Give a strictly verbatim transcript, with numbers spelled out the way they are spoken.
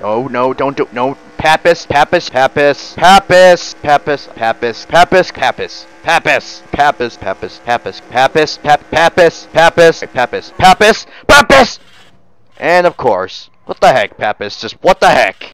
Oh no, don't do no. Pappas, Pappas, Pappas, Pappas, Pappas, Pappas, Pappas, Pappas, Pappas, Pappas, Pappas, Pappas, Pappas, Pap, Pappas, Pappas, Pappas, Pappas, Pappas, and of course, what the heck, Pappas? Just what the heck?